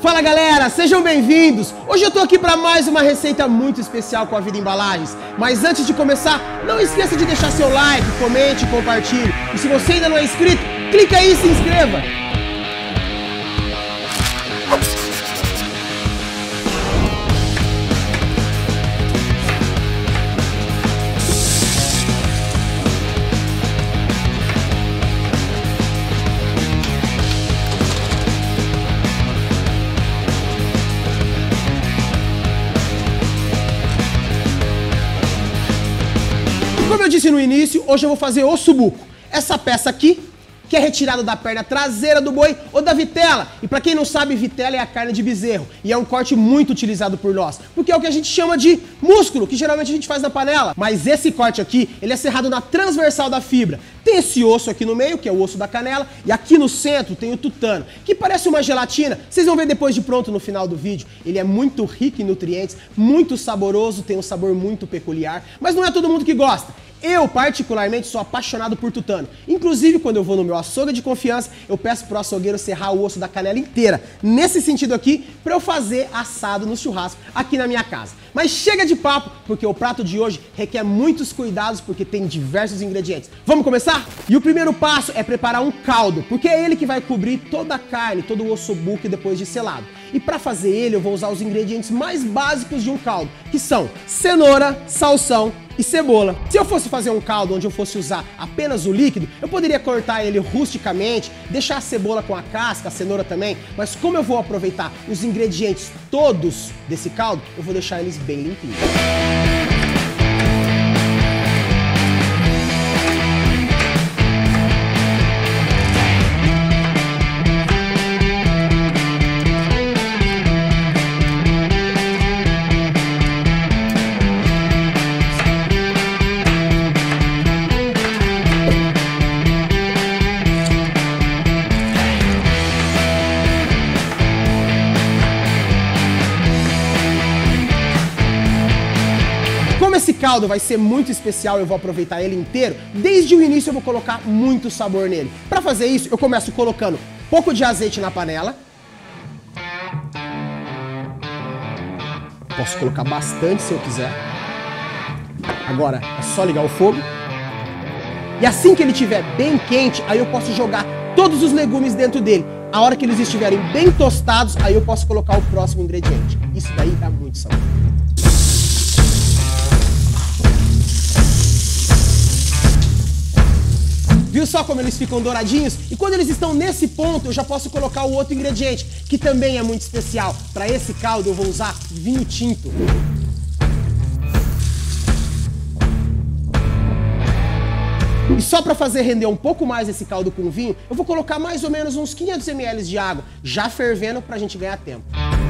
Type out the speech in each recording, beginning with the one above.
Fala galera, sejam bem-vindos! Hoje eu tô aqui para mais uma receita muito especial com a Vida Embalagens. Mas antes de começar, não esqueça de deixar seu like, comente e compartilhe. E se você ainda não é inscrito, clica aí e se inscreva! Como eu disse no início, hoje eu vou fazer ossobuco. Essa peça aqui, que é retirada da perna traseira do boi ou da vitela. E para quem não sabe, vitela é a carne de bezerro. E é um corte muito utilizado por nós, porque é o que a gente chama de músculo, que geralmente a gente faz na panela. Mas esse corte aqui, ele é serrado na transversal da fibra. Tem esse osso aqui no meio, que é o osso da canela, e aqui no centro tem o tutano, que parece uma gelatina. Vocês vão ver depois de pronto no final do vídeo. Ele é muito rico em nutrientes, muito saboroso, tem um sabor muito peculiar, mas não é todo mundo que gosta. Eu, particularmente, sou apaixonado por tutano. Inclusive, quando eu vou no meu açougue de confiança, eu peço pro açougueiro serrar o osso da canela inteira. Nesse sentido aqui, para eu fazer assado no churrasco aqui na minha casa. Mas chega de papo, porque o prato de hoje requer muitos cuidados, porque tem diversos ingredientes. Vamos começar? E o primeiro passo é preparar um caldo, porque é ele que vai cobrir toda a carne, todo o ossobuco depois de selado. E para fazer ele, eu vou usar os ingredientes mais básicos de um caldo, que são cenoura, salsão e cebola. Se eu fosse fazer um caldo onde eu fosse usar apenas o líquido, eu poderia cortar ele rusticamente, deixar a cebola com a casca, a cenoura também, mas como eu vou aproveitar os ingredientes todos desse caldo, eu vou deixar eles bem limpinhos. Esse caldo vai ser muito especial, eu vou aproveitar ele inteiro. Desde o início eu vou colocar muito sabor nele. Para fazer isso, eu começo colocando um pouco de azeite na panela. Posso colocar bastante se eu quiser. Agora é só ligar o fogo. E assim que ele estiver bem quente, aí eu posso jogar todos os legumes dentro dele. A hora que eles estiverem bem tostados, aí eu posso colocar o próximo ingrediente. Isso daí dá muito sabor. Viu só como eles ficam douradinhos? E quando eles estão nesse ponto, eu já posso colocar o outro ingrediente, que também é muito especial. Para esse caldo eu vou usar vinho tinto. E só para fazer render um pouco mais esse caldo com vinho, eu vou colocar mais ou menos uns 500 ml de água, já fervendo para a gente ganhar tempo.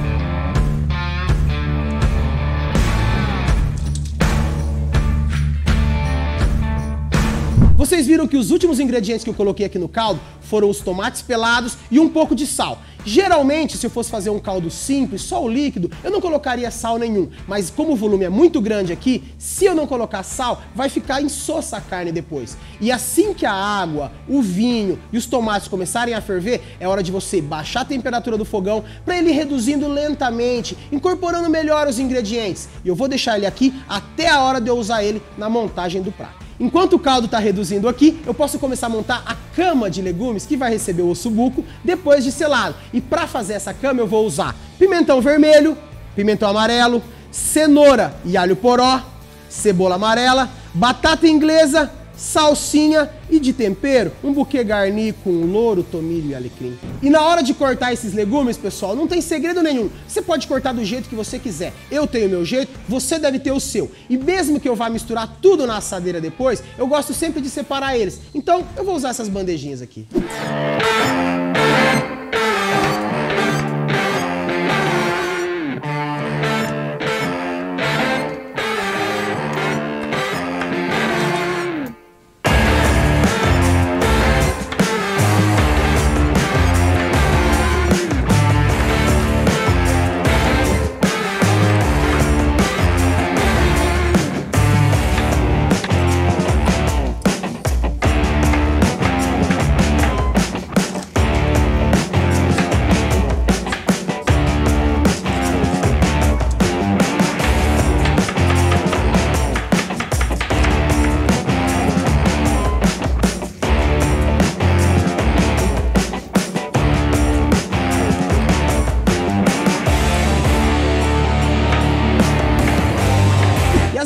Vocês viram que os últimos ingredientes que eu coloquei aqui no caldo foram os tomates pelados e um pouco de sal. Geralmente, se eu fosse fazer um caldo simples, só o líquido, eu não colocaria sal nenhum. Mas como o volume é muito grande aqui, se eu não colocar sal, vai ficar insossa a carne depois. E assim que a água, o vinho e os tomates começarem a ferver, é hora de você baixar a temperatura do fogão para ele ir reduzindo lentamente, incorporando melhor os ingredientes. E eu vou deixar ele aqui até a hora de eu usar ele na montagem do prato. Enquanto o caldo está reduzindo aqui, eu posso começar a montar a cama de legumes que vai receber o ossobuco depois de selado. E para fazer essa cama eu vou usar pimentão vermelho, pimentão amarelo, cenoura e alho poró, cebola amarela, batata inglesa, salsinha e de tempero, um buquê garni com louro, tomilho e alecrim. E na hora de cortar esses legumes, pessoal, não tem segredo nenhum. Você pode cortar do jeito que você quiser. Eu tenho o meu jeito, você deve ter o seu. E mesmo que eu vá misturar tudo na assadeira depois, eu gosto sempre de separar eles. Então, eu vou usar essas bandejinhas aqui.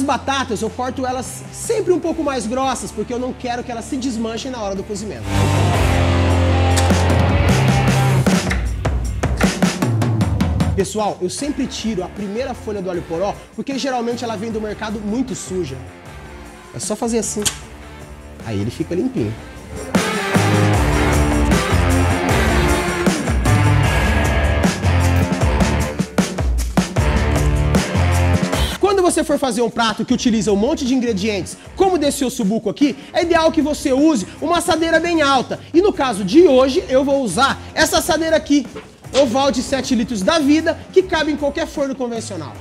batatas eu corto elas sempre um pouco mais grossas, porque eu não quero que elas se desmanchem na hora do cozimento. Pessoal, eu sempre tiro a primeira folha do alho poró, porque geralmente ela vem do mercado muito suja. É só fazer assim. Aí ele fica limpinho. Quando você for fazer um prato que utiliza um monte de ingredientes, como desse ossobuco aqui, é ideal que você use uma assadeira bem alta. E no caso de hoje, eu vou usar essa assadeira aqui, oval de 7 litros da vida, que cabe em qualquer forno convencional.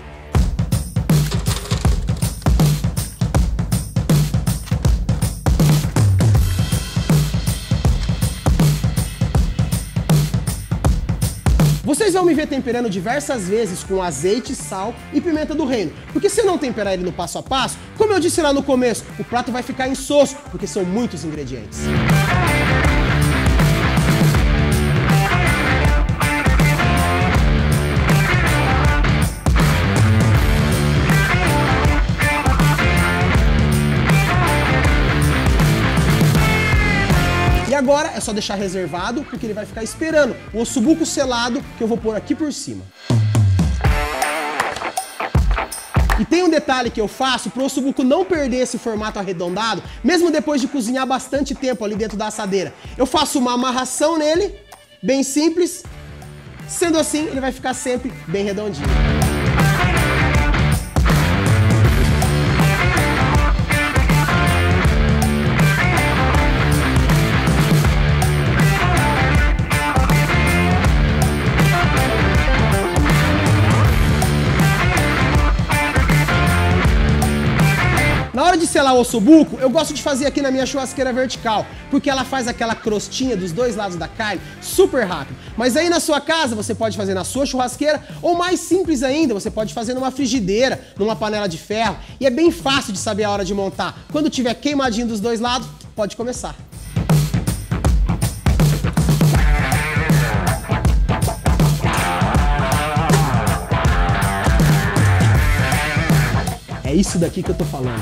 Vocês vão me ver temperando diversas vezes com azeite, sal e pimenta do reino. Porque se eu não temperar ele no passo a passo, como eu disse lá no começo, o prato vai ficar insosso, porque são muitos ingredientes. E agora é só deixar reservado, porque ele vai ficar esperando o ossobuco selado que eu vou pôr aqui por cima. E tem um detalhe que eu faço para o ossobuco não perder esse formato arredondado, mesmo depois de cozinhar bastante tempo ali dentro da assadeira. Eu faço uma amarração nele, bem simples, sendo assim ele vai ficar sempre bem redondinho. Na hora de selar o ossobuco, eu gosto de fazer aqui na minha churrasqueira vertical, porque ela faz aquela crostinha dos dois lados da carne super rápido. Mas aí na sua casa você pode fazer na sua churrasqueira, ou mais simples ainda, você pode fazer numa frigideira, numa panela de ferro. E é bem fácil de saber a hora de montar. Quando tiver queimadinho dos dois lados, pode começar. É isso daqui que eu tô falando.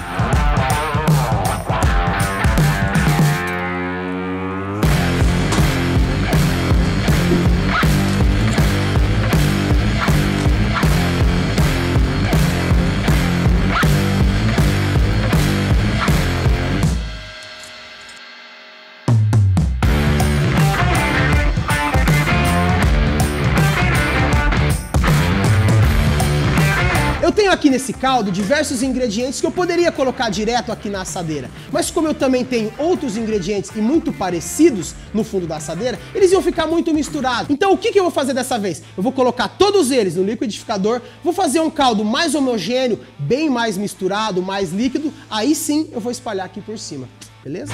Eu tenho aqui nesse caldo diversos ingredientes que eu poderia colocar direto aqui na assadeira, mas como eu também tenho outros ingredientes e muito parecidos no fundo da assadeira, eles iam ficar muito misturados. Então o que eu vou fazer dessa vez? Eu vou colocar todos eles no liquidificador, vou fazer um caldo mais homogêneo, bem mais misturado, mais líquido, aí sim eu vou espalhar aqui por cima, beleza?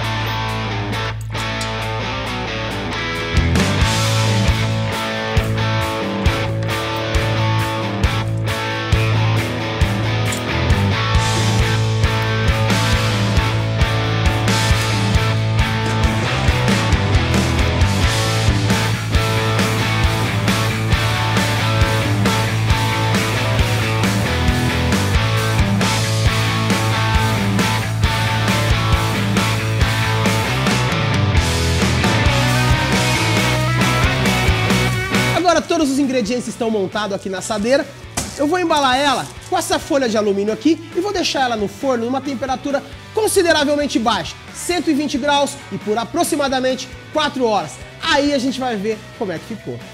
Agora todos os ingredientes estão montados aqui na assadeira. Eu vou embalar ela com essa folha de alumínio aqui e vou deixar ela no forno numa temperatura consideravelmente baixa, 120 graus e por aproximadamente 4 horas. Aí a gente vai ver como é que ficou.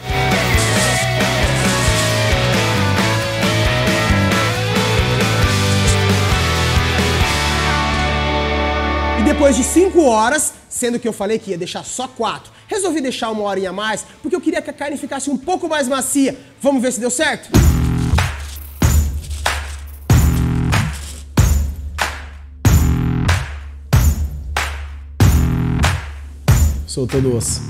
E depois de 5 horas, sendo que eu falei que ia deixar só 4, resolvi deixar uma horinha a mais, porque eu queria que a carne ficasse um pouco mais macia. Vamos ver se deu certo? Soltou do osso.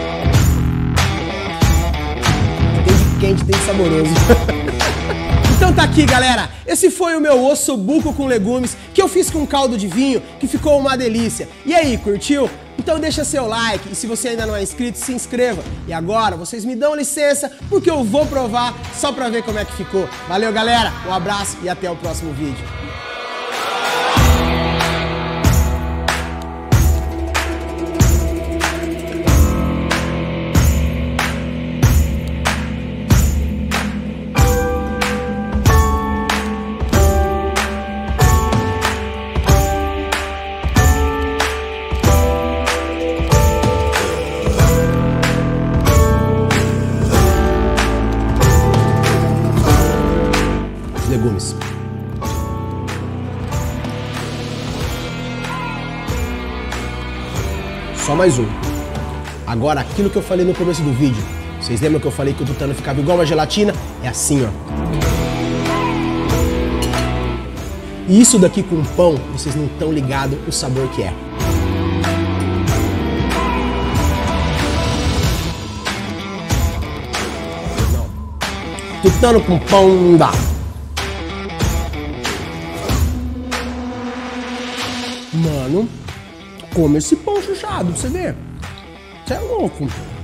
Tem de quente, tem de saboroso. Então Então tá aqui, galera. Esse foi o meu ossobuco com legumes que eu fiz com caldo de vinho, que ficou uma delícia. E aí, curtiu? Então deixa seu like e se você ainda não é inscrito, se inscreva. E agora vocês me dão licença porque eu vou provar só pra ver como é que ficou. Valeu, galera. Um abraço e até o próximo vídeo. Legumes. Só mais um. Agora, aquilo que eu falei no começo do vídeo. Vocês lembram que eu falei que o tutano ficava igual uma gelatina? É assim, ó. E isso daqui com pão, vocês não estão ligados o sabor que é. Não. Tutano com pão não dá. Mano, come esse pão chuchado pra você ver. Você é louco.